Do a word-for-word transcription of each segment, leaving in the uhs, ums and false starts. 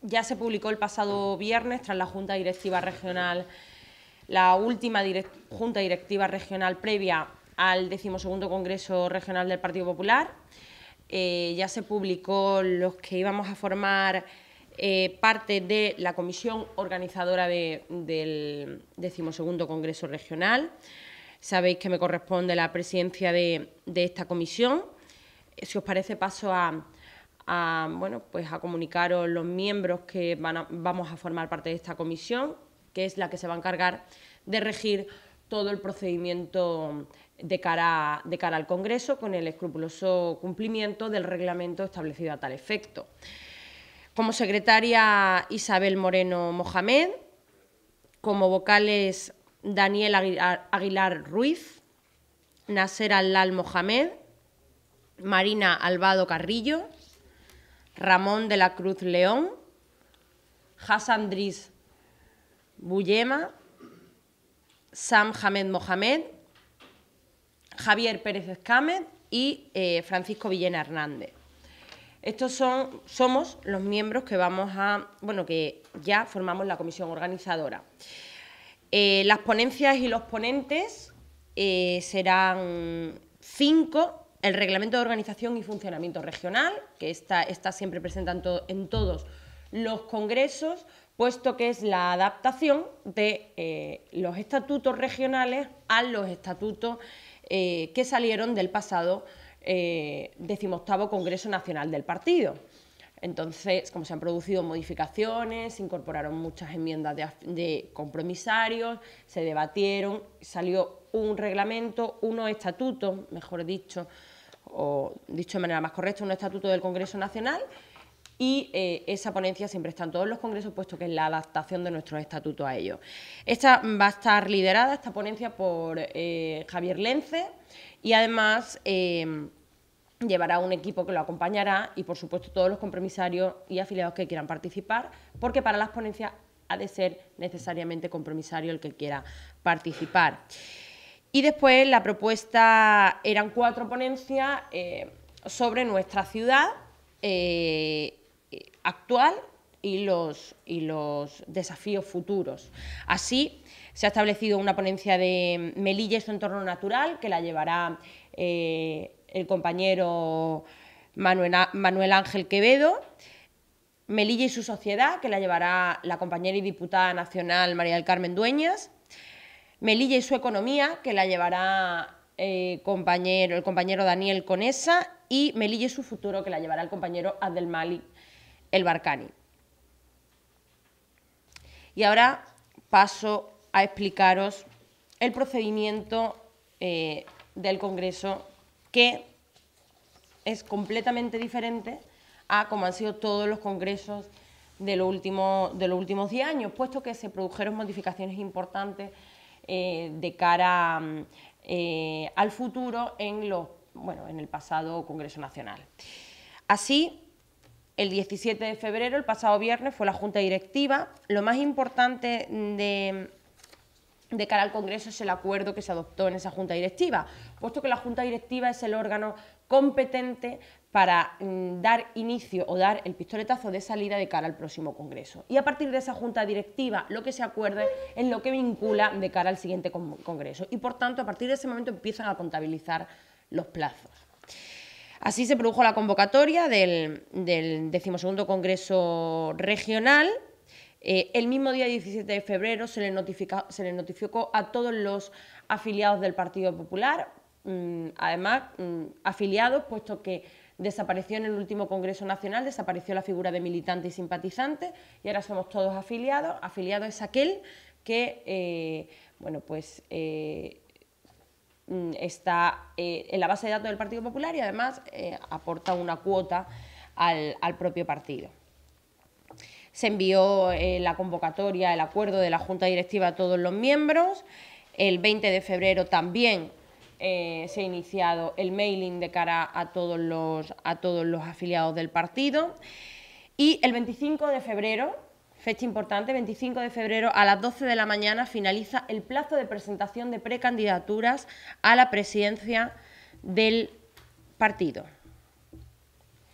ya se publicó el pasado viernes, tras la Junta Directiva Regional, la última direct, Junta Directiva Regional previa al decimosegundo Congreso Regional del Partido Popular. Eh, ya se publicó los que íbamos a formar eh, parte de la comisión organizadora de, del decimosegundo Congreso Regional. Sabéis que me corresponde la presidencia de, de esta comisión. Si os parece, paso a, a, bueno, pues a comunicaros los miembros que van a, vamos a formar parte de esta comisión, que es la que se va a encargar de regir todo el procedimiento de cara, de cara al Congreso, con el escrupuloso cumplimiento del reglamento establecido a tal efecto. Como secretaria, Isabel Moreno Mohamed. Como vocales, Daniel Aguilar, Aguilar Ruiz, Nasser Al-Lal Mohamed, Marina Albado Carrillo, Ramón de la Cruz León, Hassan Driss Buyema, Sam Hamed Mohamed, Javier Pérez Escámez y eh, Francisco Villena Hernández. Estos son, somos los miembros que vamos a, bueno, que ya formamos la comisión organizadora. Eh, las ponencias y los ponentes eh, serán cinco. El reglamento de organización y funcionamiento regional, que está, está siempre presente en, to, en todos los congresos, puesto que es la adaptación de eh, los estatutos regionales a los estatutos eh, que salieron del pasado eh, decimoctavo Congreso Nacional del Partido. Entonces, como se han producido modificaciones, se incorporaron muchas enmiendas de, de compromisarios, se debatieron, salió un reglamento, unos estatutos, mejor dicho, o dicho de manera más correcta, un estatuto del Congreso Nacional, y eh, esa ponencia siempre está en todos los congresos, puesto que es la adaptación de nuestros estatutos a ellos. Esta va a estar liderada, esta ponencia, por eh, Javier Lence, y además eh, llevará un equipo que lo acompañará y, por supuesto, todos los compromisarios y afiliados que quieran participar, porque para las ponencias ha de ser necesariamente compromisario el que quiera participar. Y después la propuesta eran cuatro ponencias eh, sobre nuestra ciudad eh, actual y los, y los desafíos futuros. Así, se ha establecido una ponencia de Melilla y su entorno natural, que la llevará eh, el compañero Manuel, Manuel Ángel Quevedo. Melilla y su sociedad, que la llevará la compañera y diputada nacional María del Carmen Dueñas. Melilla y su economía, que la llevará eh, compañero, el compañero Daniel Conesa. Y Melilla y su futuro, que la llevará el compañero Abdelmalik El Barcani. Y ahora paso a explicaros el procedimiento eh, del Congreso, que es completamente diferente a como han sido todos los congresos de, lo último, de los últimos diez años, puesto que se produjeron modificaciones importantes eh, de cara eh, al futuro en, los, bueno, en el pasado Congreso Nacional. Así, el diecisiete de febrero, el pasado viernes, fue la Junta Directiva. Lo más importante de, de cara al Congreso es el acuerdo que se adoptó en esa Junta Directiva, puesto que la Junta Directiva es el órgano competente para mm, dar inicio o dar el pistoletazo de salida de cara al próximo Congreso. Y a partir de esa Junta Directiva, lo que se acuerde es lo que vincula de cara al siguiente con Congreso. Y, por tanto, a partir de ese momento empiezan a contabilizar los plazos. Así se produjo la convocatoria del, del decimosegundo Congreso Regional. Eh, el mismo día diecisiete de febrero se le, notifica, se le notificó a todos los afiliados del Partido Popular, mmm, además mmm, afiliados, puesto que desapareció en el último Congreso Nacional, desapareció la figura de militante y simpatizante, y ahora somos todos afiliados. Afiliado es aquel que, eh, bueno, pues... Eh, está eh, en la base de datos del Partido Popular y además eh, aporta una cuota al, al propio partido. Se envió eh, la convocatoria, el acuerdo de la Junta Directiva a todos los miembros. El veinte de febrero también eh, se ha iniciado el mailing de cara a todos los, a todos los afiliados del partido. Y el veinticinco de febrero, fecha importante, veinticinco de febrero, a las doce de la mañana finaliza el plazo de presentación de precandidaturas a la presidencia del partido.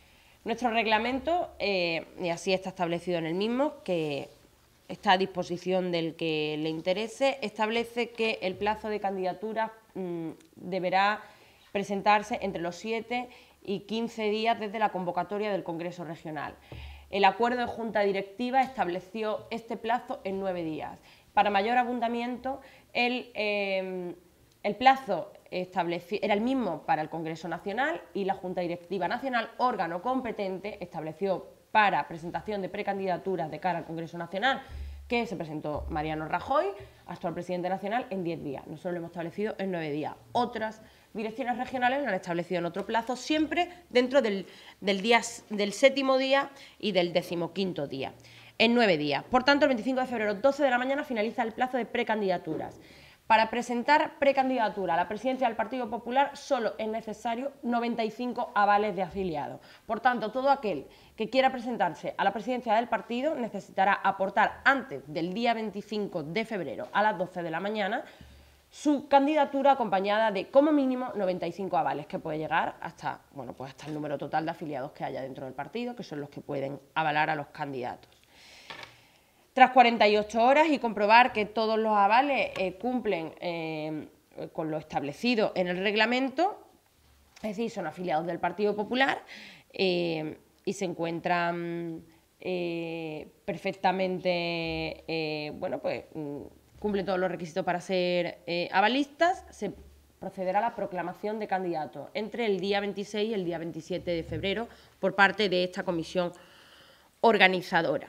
Nuestro reglamento, eh, y así está establecido en el mismo, que está a disposición del que le interese, establece que el plazo de candidaturas mmm, deberá presentarse entre los siete y quince días desde la convocatoria del Congreso Regional. El acuerdo de Junta Directiva estableció este plazo en nueve días. Para mayor abundamiento, el, eh, el plazo era el mismo para el Congreso Nacional y la Junta Directiva Nacional, órgano competente, estableció para presentación de precandidaturas de cara al Congreso Nacional, que se presentó Mariano Rajoy, actual presidente nacional, en diez días. Nosotros lo hemos establecido en nueve días. Otras direcciones regionales lo han establecido en otro plazo, siempre dentro del, del, día, del séptimo día y del decimoquinto día, en nueve días. Por tanto, el veinticinco de febrero, doce de la mañana, finaliza el plazo de precandidaturas. Para presentar precandidatura a la presidencia del Partido Popular solo es necesario noventa y cinco avales de afiliados. Por tanto, todo aquel que quiera presentarse a la presidencia del partido necesitará aportar antes del día veinticinco de febrero a las doce de la mañana su candidatura acompañada de como mínimo noventa y cinco avales, que puede llegar hasta, bueno, pues hasta el número total de afiliados que haya dentro del partido, que son los que pueden avalar a los candidatos. Tras cuarenta y ocho horas y comprobar que todos los avales eh, cumplen eh, con lo establecido en el reglamento, es decir, son afiliados del Partido Popular eh, y se encuentran eh, perfectamente, eh, bueno, pues cumplen todos los requisitos para ser eh, avalistas, se procederá a la proclamación de candidatos entre el día veintiséis y el día veintisiete de febrero por parte de esta comisión organizadora.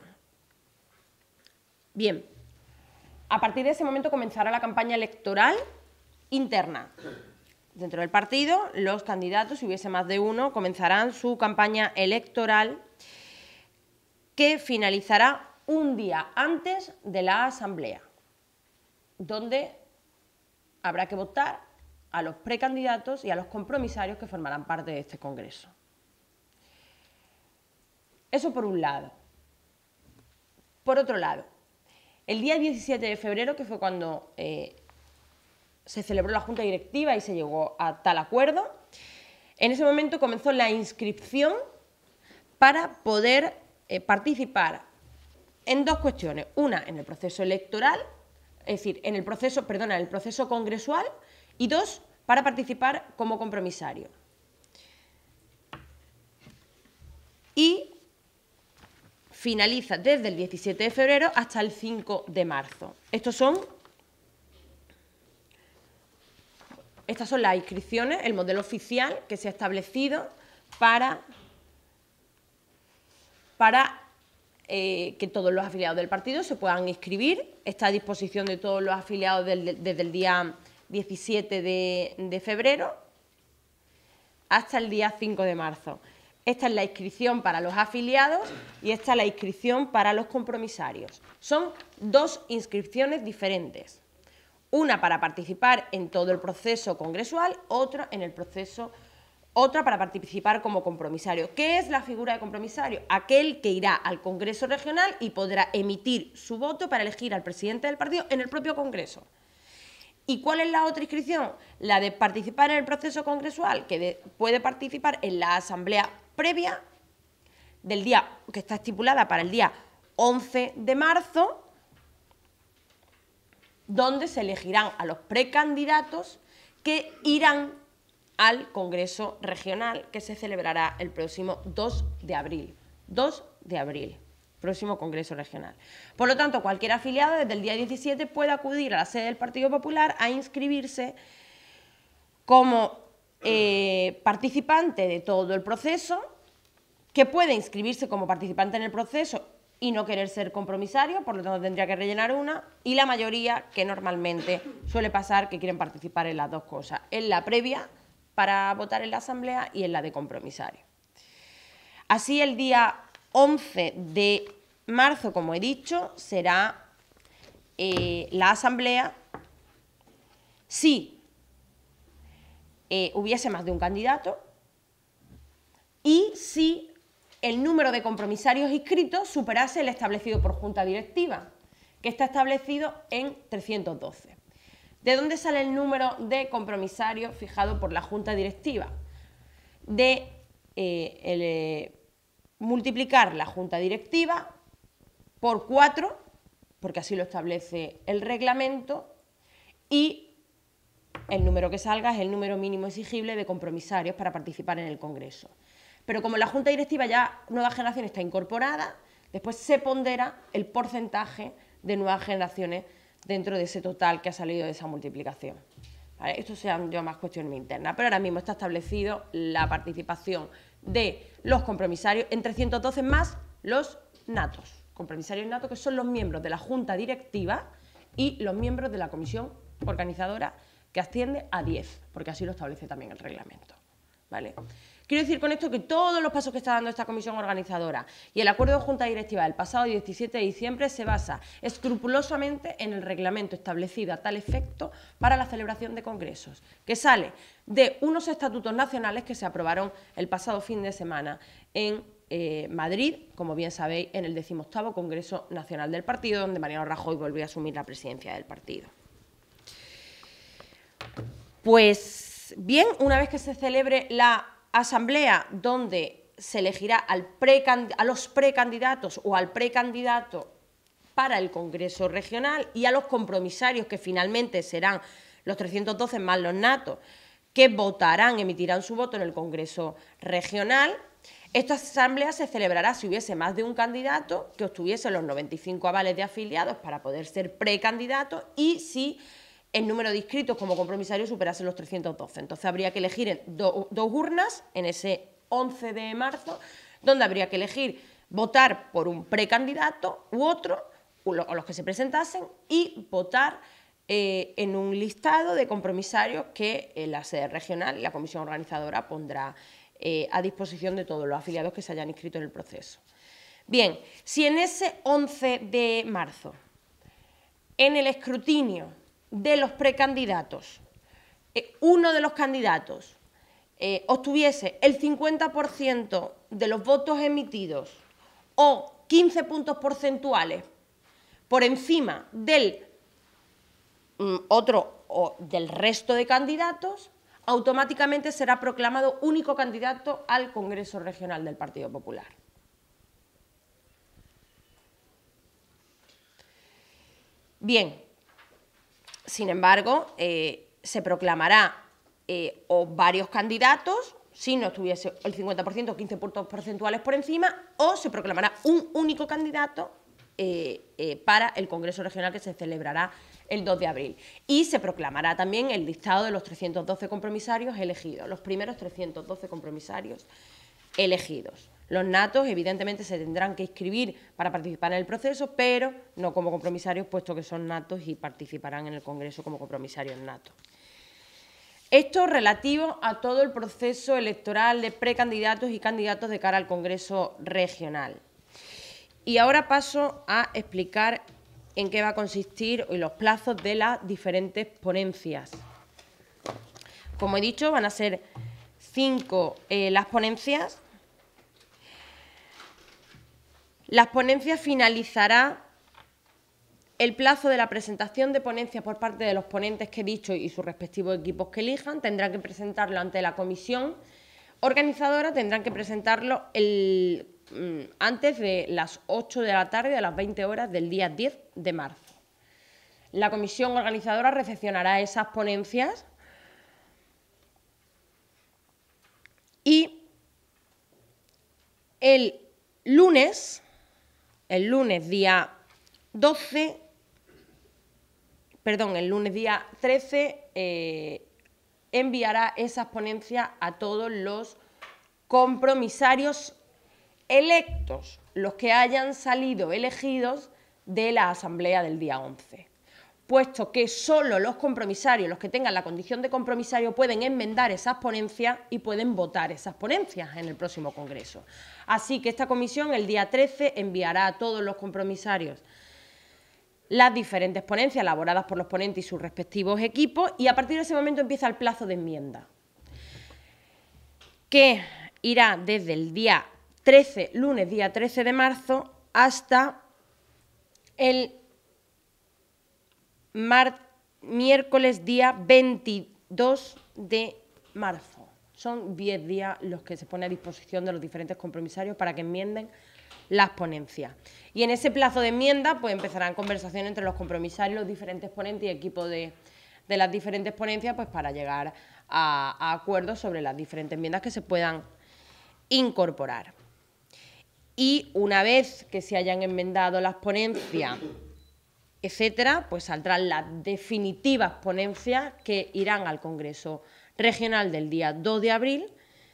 Bien, a partir de ese momento comenzará la campaña electoral interna. Dentro del partido, los candidatos, si hubiese más de uno, comenzarán su campaña electoral que finalizará un día antes de la asamblea, donde habrá que votar a los precandidatos y a los compromisarios que formarán parte de este congreso. Eso por un lado. Por otro lado, el día diecisiete de febrero, que fue cuando eh, se celebró la Junta Directiva y se llegó a tal acuerdo, en ese momento comenzó la inscripción para poder eh, participar en dos cuestiones. Una, en el proceso electoral, es decir, en el proceso, perdona, en el proceso congresual, y dos, para participar como compromisario. Y finaliza desde el diecisiete de febrero hasta el cinco de marzo. Estos son, estas son las inscripciones, el modelo oficial que se ha establecido para, para eh, que todos los afiliados del partido se puedan inscribir. Está a disposición de todos los afiliados del, desde el día diecisiete de febrero hasta el día cinco de marzo. Esta es la inscripción para los afiliados y esta es la inscripción para los compromisarios. Son dos inscripciones diferentes. Una para participar en todo el proceso congresual, otra en el proceso, otra para participar como compromisario. ¿Qué es la figura de compromisario? Aquel que irá al Congreso Regional y podrá emitir su voto para elegir al presidente del partido en el propio Congreso. ¿Y cuál es la otra inscripción? La de participar en el proceso congresual, que de, puede participar en la asamblea previa del día, que está estipulada para el día once de marzo, donde se elegirán a los precandidatos que irán al Congreso Regional, que se celebrará el próximo dos de abril. dos de abril. Próximo Congreso Regional. Por lo tanto, cualquier afiliado desde el día diecisiete puede acudir a la sede del Partido Popular a inscribirse como eh, participante de todo el proceso, que puede inscribirse como participante en el proceso y no querer ser compromisario, por lo tanto tendría que rellenar una, y la mayoría, que normalmente suele pasar, que quieren participar en las dos cosas, en la previa para votar en la asamblea y en la de compromisario. Así, el día once de marzo, como he dicho, será eh, la asamblea si eh, hubiese más de un candidato y si el número de compromisarios inscritos superase el establecido por Junta Directiva, que está establecido en trescientos doce. ¿De dónde sale el número de compromisarios fijado por la Junta Directiva? De eh, el, eh, multiplicar la junta directiva por cuatro, porque así lo establece el reglamento, y el número que salga es el número mínimo exigible de compromisarios para participar en el Congreso. Pero como la Junta Directiva ya Nueva Generación está incorporada, después se pondera el porcentaje de nuevas generaciones dentro de ese total que ha salido de esa multiplicación. ¿Vale? Esto sean yo más cuestiones internas, pero ahora mismo está establecido la participación de los compromisarios en trescientos doce más los natos. Compromisarios natos que son los miembros de la Junta Directiva y los miembros de la Comisión Organizadora, que asciende a diez, porque así lo establece también el reglamento. ¿Vale? Quiero decir con esto que todos los pasos que está dando esta comisión organizadora y el acuerdo de Junta Directiva del pasado diecisiete de diciembre se basa escrupulosamente en el reglamento establecido a tal efecto para la celebración de congresos, que sale de unos estatutos nacionales que se aprobaron el pasado fin de semana en eh, Madrid, como bien sabéis, en el decimoctavo Congreso Nacional del Partido, donde Mariano Rajoy volvió a asumir la presidencia del partido. Pues bien, una vez que se celebre la asamblea donde se elegirá al a los precandidatos o al precandidato para el Congreso Regional y a los compromisarios, que finalmente serán los trescientos doce más los natos, que votarán, emitirán su voto en el Congreso Regional. Esta asamblea se celebrará si hubiese más de un candidato que obtuviese los noventa y cinco avales de afiliados para poder ser precandidato y si el número de inscritos como compromisarios superase los trescientos doce. Entonces habría que elegir en do, dos urnas en ese once de marzo, donde habría que elegir votar por un precandidato u otro, o los que se presentasen, y votar eh, en un listado de compromisarios que eh, la sede regional y la comisión organizadora pondrá eh, a disposición de todos los afiliados que se hayan inscrito en el proceso. Bien, si en ese once de marzo, en el escrutinio de los precandidatos, eh, uno de los candidatos eh, obtuviese el cincuenta por ciento de los votos emitidos o quince puntos porcentuales por encima del mm, otro o del resto de candidatos, automáticamente será proclamado único candidato al Congreso Regional del Partido Popular. Bien. Sin embargo, eh, se proclamará eh, o varios candidatos, si no estuviese el cincuenta por ciento o quince puntos porcentuales por encima, o se proclamará un único candidato eh, eh, para el Congreso Regional que se celebrará el dos de abril. Y se proclamará también el listado de los trescientos doce compromisarios elegidos, los primeros trescientos doce compromisarios elegidos. Los natos, evidentemente, se tendrán que inscribir para participar en el proceso, pero no como compromisarios, puesto que son natos y participarán en el Congreso como compromisarios natos. Esto relativo a todo el proceso electoral de precandidatos y candidatos de cara al Congreso Regional. Y ahora paso a explicar en qué va a consistir y los plazos de las diferentes ponencias. Como he dicho, van a ser cinco eh, las ponencias. Las ponencias finalizará el plazo de la presentación de ponencias por parte de los ponentes que he dicho y sus respectivos equipos que elijan. Tendrán que presentarlo ante la comisión organizadora, tendrán que presentarlo el, antes de las ocho de la tarde a las veinte horas del día diez de marzo. La comisión organizadora recepcionará esas ponencias y el lunes, el lunes día doce, perdón, el lunes día trece eh, enviará esas ponencias a todos los compromisarios electos, los que hayan salido elegidos de la asamblea del día once. Puesto que solo los compromisarios, los que tengan la condición de compromisario, pueden enmendar esas ponencias y pueden votar esas ponencias en el próximo Congreso. Así que esta comisión el día trece enviará a todos los compromisarios las diferentes ponencias elaboradas por los ponentes y sus respectivos equipos y a partir de ese momento empieza el plazo de enmienda, que irá desde el día trece, lunes día trece de marzo, hasta el Mar, miércoles día veintidós de marzo. Son diez días los que se pone a disposición de los diferentes compromisarios para que enmienden las ponencias. Y en ese plazo de enmienda pues empezarán conversaciones entre los compromisarios, los diferentes ponentes y equipos de, de las diferentes ponencias pues para llegar a, a acuerdos sobre las diferentes enmiendas que se puedan incorporar. Y una vez que se hayan enmendado las ponencias, etcétera, pues saldrán las definitivas ponencias que irán al Congreso Regional del día dos de abril,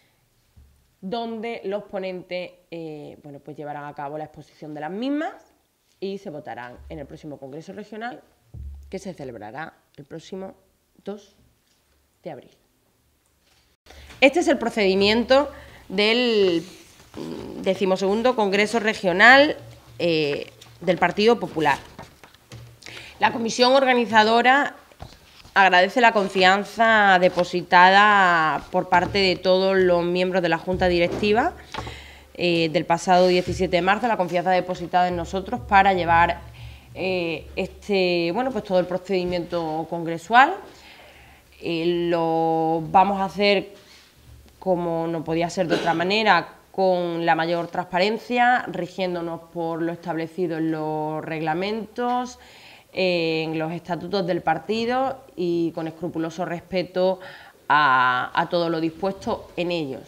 donde los ponentes eh, bueno, pues llevarán a cabo la exposición de las mismas y se votarán en el próximo Congreso Regional, que se celebrará el próximo dos de abril. Este es el procedimiento del decimosegundo Congreso Regional eh, del Partido Popular. La comisión organizadora agradece la confianza depositada por parte de todos los miembros de la Junta Directiva eh, del pasado diecisiete de marzo, la confianza depositada en nosotros para llevar eh, este, bueno, pues todo el procedimiento congresual. Eh, lo vamos a hacer, como no podía ser de otra manera, con la mayor transparencia, rigiéndonos por lo establecido en los reglamentos, en los estatutos del partido y con escrupuloso respeto a, a todo lo dispuesto en ellos.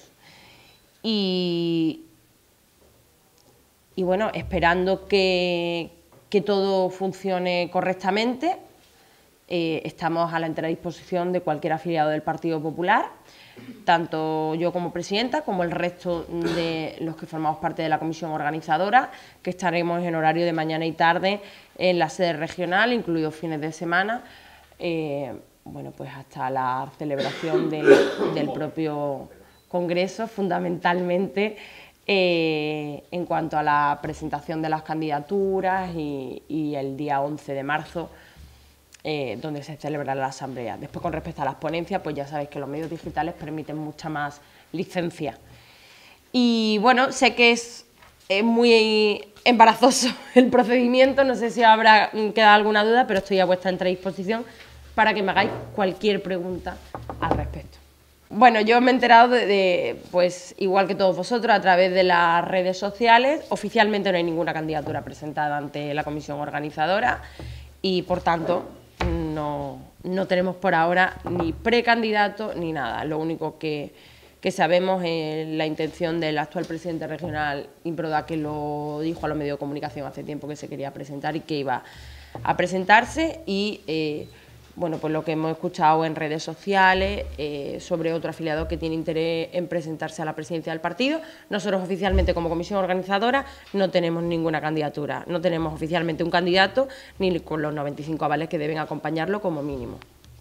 Y, y bueno, esperando que, que todo funcione correctamente, eh, estamos a la entera disposición de cualquier afiliado del Partido Popular, tanto yo como presidenta como el resto de los que formamos parte de la comisión organizadora, que estaremos en horario de mañana y tarde en la sede regional, incluidos fines de semana, eh, bueno, pues hasta la celebración del, del propio Congreso, fundamentalmente eh, en cuanto a la presentación de las candidaturas y, y el día once de marzo, Eh, donde se celebrará la asamblea. Después, con respecto a las ponencias, pues ya sabéis que los medios digitales permiten mucha más licencia. Y bueno, sé que es, es muy embarazoso el procedimiento, no sé si habrá quedado alguna duda, pero estoy a vuestra entera disposición para que me hagáis cualquier pregunta al respecto. Bueno, yo me he enterado de, de, pues igual que todos vosotros, a través de las redes sociales. Oficialmente no hay ninguna candidatura presentada ante la comisión organizadora y, por tanto, No, no tenemos por ahora ni precandidato ni nada. Lo único que, que sabemos es la intención del actual presidente regional, Improda, que lo dijo a los medios de comunicación hace tiempo que se quería presentar y que iba a presentarse. Y eh, bueno, pues lo que hemos escuchado en redes sociales eh, sobre otro afiliado que tiene interés en presentarse a la presidencia del partido. Nosotros oficialmente, como comisión organizadora, no tenemos ninguna candidatura, no tenemos oficialmente un candidato ni con los noventa y cinco avales que deben acompañarlo como mínimo.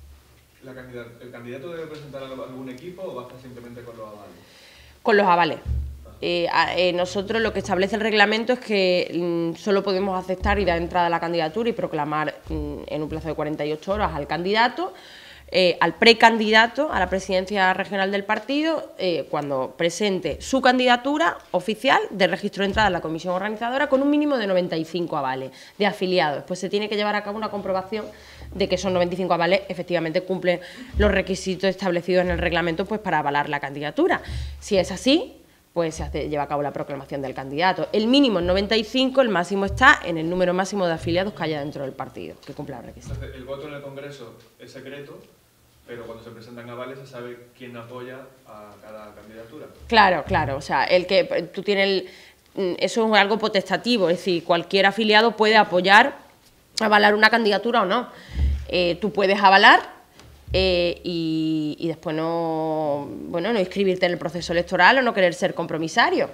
¿La candidat ¿El candidato debe presentar algún equipo o basta simplemente con los avales? Con los avales. Eh, eh, nosotros lo que establece el reglamento es que mm, solo podemos aceptar y dar entrada a la candidatura y proclamar mm, en un plazo de cuarenta y ocho horas al candidato, eh, al precandidato a la presidencia regional del partido, eh, cuando presente su candidatura oficial de registro de entrada en la comisión organizadora con un mínimo de noventa y cinco avales de afiliados. Después se tiene que llevar a cabo una comprobación de que esos noventa y cinco avales efectivamente cumplen los requisitos establecidos en el reglamento pues, para avalar la candidatura. Si es así, pues se hace, lleva a cabo la proclamación del candidato. El mínimo es noventa y cinco, el máximo está en el número máximo de afiliados que haya dentro del partido, que cumpla los requisitos. Entonces, el voto en el Congreso es secreto, pero cuando se presentan avales se sabe quién apoya a cada candidatura. Claro, claro, o sea, el que tú tienes el, eso es algo potestativo, es decir, cualquier afiliado puede apoyar, avalar una candidatura o no. Eh, tú puedes avalar Eh, y, y después no, bueno, no inscribirte en el proceso electoral o no querer ser compromisario.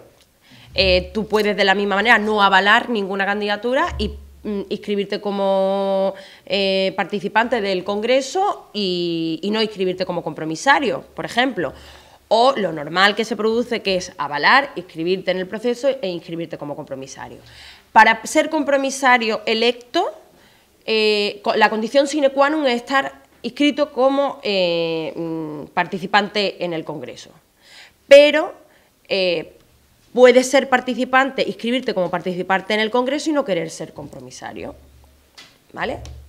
Eh, tú puedes de la misma manera no avalar ninguna candidatura y mm, inscribirte como eh, participante del Congreso y, y no inscribirte como compromisario, por ejemplo. O lo normal que se produce, que es avalar, inscribirte en el proceso e inscribirte como compromisario. Para ser compromisario electo, eh, la condición sine qua non es estar inscrito como eh, participante en el Congreso. Pero eh, puedes ser participante, inscribirte como participante en el Congreso y no querer ser compromisario, ¿vale?